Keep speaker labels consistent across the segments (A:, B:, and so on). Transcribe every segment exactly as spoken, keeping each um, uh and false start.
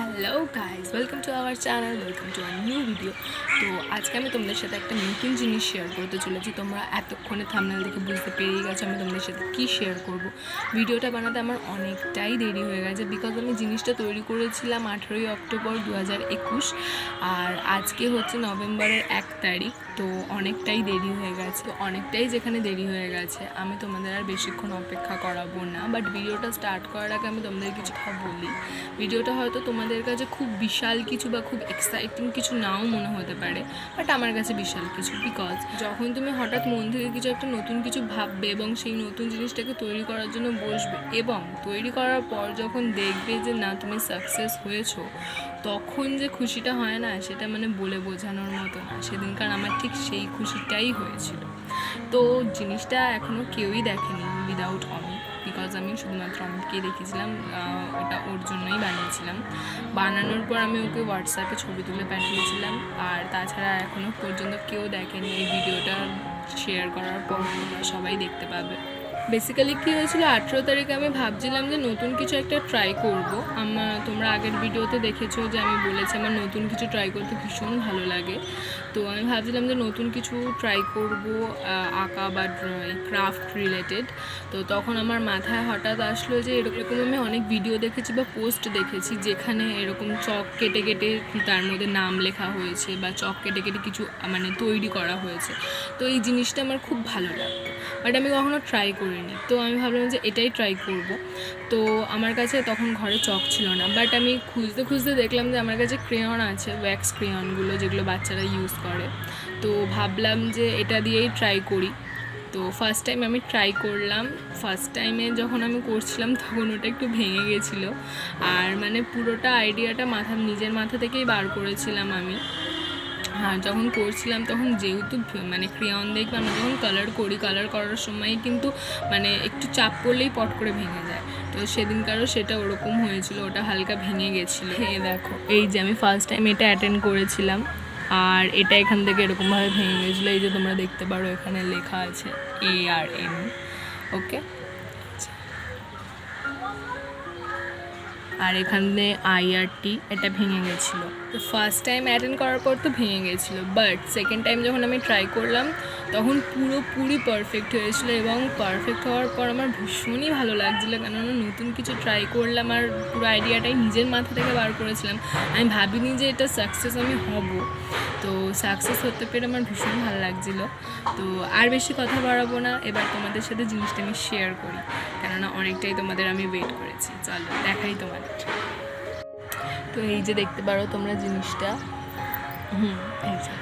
A: Hello guys, welcome to our channel, welcome to a new video. তো আজকে আমি তোমাদের সাথে একটা নতুন জিনিস শেয়ার করতে চলেছি। তোমরা এতক্ষণে থাম্বনেল দেখে বুঝতে পেরিয়ে গেছো আমি তোমাদের সাথে কী শেয়ার করব। ভিডিওটা বানাতে আমার অনেকটাই দেরি হয়ে গেছে, বিকজ আমি জিনিসটা তৈরি করেছিলাম আঠেরোই অক্টোবর দু হাজার একুশ আর আজকে হচ্ছে নভেম্বরের এক তারিখ। তো অনেকটাই দেরি হয়ে গেছে, তো অনেকটাই যেখানে দেরি হয়ে গেছে আমি তোমাদের আর বেশিক্ষণ অপেক্ষা করাবো না। বাট ভিডিওটা স্টার্ট করার আগে আমি তোমাদের কিছু কথা বলি। ভিডিওটা হয়তো তোমাদের কাছে খুব বিশাল কিছু বা খুব এক্সাইটিং কিছু নাও মনে হতে পারে, বাট আমার কাছে বিশাল কিছু। বিকজ যখন তুমি হঠাৎ মন থেকে কিছু একটা নতুন কিছু ভাববে এবং সেই নতুন জিনিসটাকে তৈরি করার জন্য বসবে এবং তৈরি করার পর যখন দেখবে যে না তুমি সাকসেস হয়েছো, তখন যে খুশিটা হয় না সেটা মানে বলে বোঝানোর মতো না। সেদিনকার আমার ঠিক সেই খুশিটাই হয়েছিল। তো জিনিসটা এখনও কেউই দেখেনি উইদাউট অমিত, বিকজ আমি শুধুমাত্র অমিতকে দেখেছিলাম। ওটা ওর জন্যই বানিয়েছিলাম। বানানোর পর আমি ওকে হোয়াটসঅ্যাপে ছবি তুলে পাঠিয়েছিলাম, আর তাছাড়া এখনও পর্যন্ত কেউ দেখেনি। এই ভিডিওটা শেয়ার করার পর তোমরা সবাই দেখতে পাবে। বেসিক্যালি কী হয়েছিল, আঠেরো তারিখে আমি ভাবছিলাম যে নতুন কিছু একটা ট্রাই করব। আমার তোমরা আগের ভিডিওতে দেখেছো যে আমি বলেছি আমার নতুন কিছু ট্রাই করতে ভীষণ ভালো লাগে। তো আমি ভাবছিলাম যে নতুন কিছু ট্রাই করব, আঁকা বা ক্রাফট রিলেটেড। তো তখন আমার মাথায় হঠাৎ আসলো যে এরকম আমি অনেক ভিডিও দেখেছি বা পোস্ট দেখেছি যেখানে এরকম চক কেটে কেটে তার মধ্যে নাম লেখা হয়েছে বা চক কেটে কেটে কিছু মানে তৈরি করা হয়েছে। তো এই জিনিসটা আমার খুব ভালো লাগতো, বাট আমি কখনো ট্রাই করিনি। তো আমি ভাবলাম যে এটাই ট্রাই করব। তো আমার কাছে তখন ঘরে চক ছিল না, বাট আমি খুঁজতে খুঁজতে দেখলাম যে আমার কাছে ক্রেয়ন আছে, ওয়্যাক্স ক্রেয়নগুলো যেগুলো বাচ্চারা ইউজ করে। তো ভাবলাম যে এটা দিয়েই ট্রাই করি। তো ফার্স্ট টাইম আমি ট্রাই করলাম। ফার্স্ট টাইমে যখন আমি করছিলাম তখন ওটা একটু ভেঙে গেছিলো, আর মানে পুরোটা আইডিয়াটা মাথা নিজের মাথা থেকেই বার করেছিলাম আমি। হ্যাঁ, যখন করছিলাম তখন যেহেতু মানে ক্রেয়ন দেখবে আমরা যখন কালার করি, কালার করার সময় কিন্তু মানে একটু চাপ করলেই পট করে ভেঙে যায়। তো সেদিনকারও সেটা ওরকম হয়েছিল, ওটা হালকা ভেঙে গেছিলো। এই দেখো, এই যে আমি ফার্স্ট টাইম এটা অ্যাটেন্ড করেছিলাম, আর এটা এখান থেকে এরকমভাবে ভেঙে গেছিলো। এই যে তোমরা দেখতে পারো এখানে লেখা আছে এ আর এম। ওকে, আর এখানে আই আর টি, এটা ভেঙে গেছিলো। তো ফার্স্ট টাইম অ্যাটেন্ড করার পর তো ভেঙে গেছিলো, বাট সেকেন্ড টাইম যখন আমি ট্রাই করলাম তখন পুরোপুরি পারফেক্ট হয়েছিলো। এবং পারফেক্ট হওয়ার পর আমার ভীষণই ভালো লাগছিলো, কেননা নতুন কিছু ট্রাই করলাম আর পুরো আইডিয়াটাই নিজের মাথা থেকে বার করেছিলাম। আমি ভাবিনি যে এটা সাকসেস আমি হব। তো সাকসেস হতে পেরে আমার ভীষণ ভালো লাগছিলো। তো আর বেশি কথা বাড়াবো না, এবার তোমাদের সাথে জিনিসটা আমি শেয়ার করি, কেননা অনেকটাই তোমাদের আমি ওয়েট করেছি। চলো দেখাই তোমাদের। তো এই যে দেখতে পারো তোমরা জিনিসটা, হুম এই যে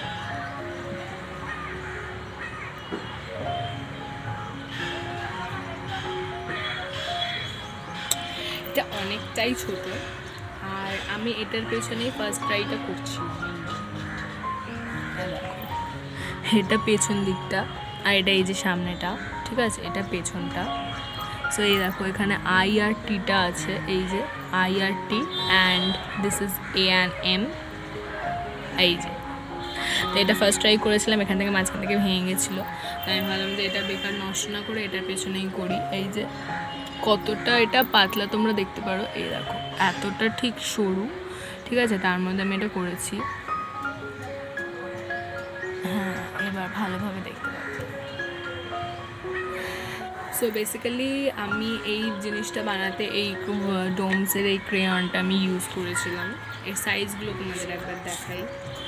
A: এটা অনেকটাই ছোট, আর আমি এটার পেছনেই ফার্স্ট ট্রাইটা করছি। এটা পেছন দিকটা, আর এটা এই যে সামনেটা, ঠিক আছে, এটা পেছনটা। সো এই দেখো এখানে আই আর টিটা আছে, এই যে I R T and this is A and M. এই যে তো এটা ফার্স্ট ট্রাই করেছিলাম, এখান থেকে মাঝখান থেকে ভেঙে গেছিলো। তাই আমি ভাবলাম যে এটা বেকার নষ্ট না করে এটার পেছনেই করি। এই যে কতটা এটা পাতলা তোমরা দেখতে পারো, এই দেখো এতটা ঠিক সরু, ঠিক আছে, তার মধ্যে আমি এটা করেছি। হ্যাঁ, এবার ভালোভাবে দেখতে পাবো। সো বেসিক্যালি আমি এই জিনিসটা বানাতে এই ডোমসের এই ক্রেয়নটা আমি ইউজ করেছিলাম। এর সাইজগুলো তোমাদের একবার দেখাই।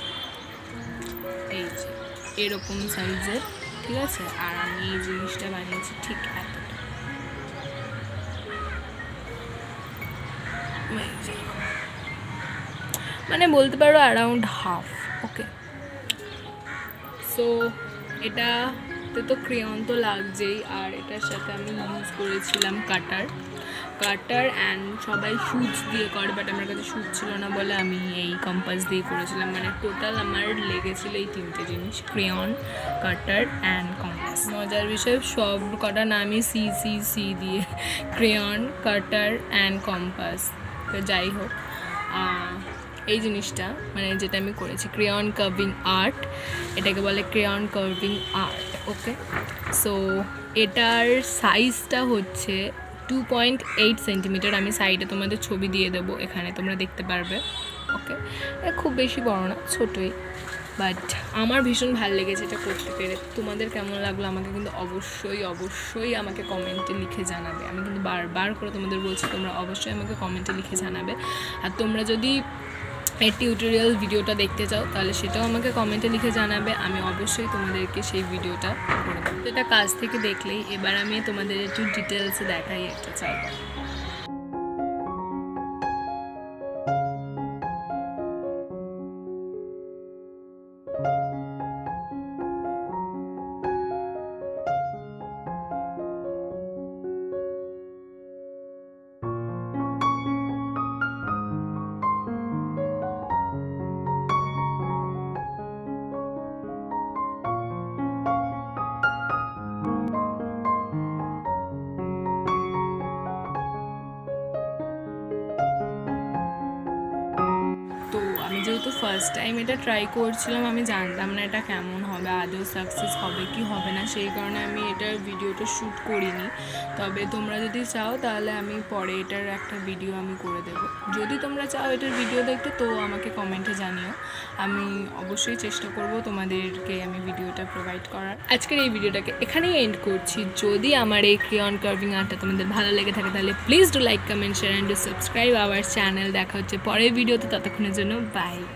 A: এই যে এরকম সাইজের, ঠিক আছে, আর আমি এই জিনিসটা বানিয়েছি ঠিক এতটা। মানে বলতে পারো অ্যারাউন্ড হাফ। ওকে, সো এটাতে তো ক্রেয়ন তো লাগছেই, আর এটার সাথে আমি ইউজ করেছিলাম কাটার কাটার অ্যান্ড সবাই সুচ দিয়ে করে, বাট আমার কাছে সুচ ছিল না বলে আমি এই কম্পাস দিয়ে করেছিলাম। মানে টোটাল আমার লেগেছিলো এই তিনটে জিনিস, ক্রেয়ন, কাটার অ্যান্ড কম্পাস। মজার বিষয় সব কটা নামই সি সি সি দিয়ে, ক্রেয়ন, কাটার অ্যান্ড কম্পাস। তো যাই হোক, এই জিনিসটা মানে যেটা আমি করেছি ক্রেয়ন কার্ভিং আর্ট, এটাকে বলে crayon carving art. Okay, so এটার সাইজটা হচ্ছে টু পয়েন্ট এইট সেন্টিমিটার। আমি সাইডে তোমাদের ছবি দিয়ে দেবো, এখানে তোমরা দেখতে পারবে। ওকে, খুব বেশি বড় না, ছোটোই, বাট আমার ভীষণ ভালো লেগেছে এটা করতে পেরে। তোমাদের কেমন লাগলো আমাকে কিন্তু অবশ্যই অবশ্যই আমাকে কমেন্টে লিখে জানাবে। আমি কিন্তু বারবার করে তোমাদের বলছি, তোমরা অবশ্যই আমাকে কমেন্টে লিখে জানাবে। আর তোমরা যদি এই টিউটোরিয়াল ভিডিওটা দেখতে চাও তাহলে সেটাও আমাকে কমেন্টে লিখে জানাবে, আমি অবশ্যই তোমাদেরকে সেই ভিডিওটা করে দেবো। এটা কাছ থেকে দেখলেই এবার আমি তোমাদের একটু ডিটেলসে দেখাই একটা চাই। তো আমি যেহেতু ফার্স্ট টাইম এটা ট্রাই করছিলাম, আমি জানতাম না এটা কেমন হবে, আদৌ সাকসেস হবে কি হবে না, সেই কারণে আমি এটার ভিডিওটা শ্যুট করিনি। তবে তোমরা যদি চাও তাহলে আমি পরে এটার একটা ভিডিও আমি করে দেবো। যদি তোমরা চাও এটার ভিডিও দেখতে তো আমাকে কমেন্টে জানিও, আমি অবশ্যই চেষ্টা করব তোমাদেরকে আমি ভিডিওটা প্রোভাইড করার। আজকের এই ভিডিওটাকে এখানেই এন্ড করছি। যদি আমার এই ক্রেয়ন কার্ভিং আর্টটা তোমাদের ভালো লেগে থাকে তাহলে please do like, comment, share and do subscribe our channel. দেখা হচ্ছে পরের ভিডিওতে, ততক্ষণের জন্য বাই।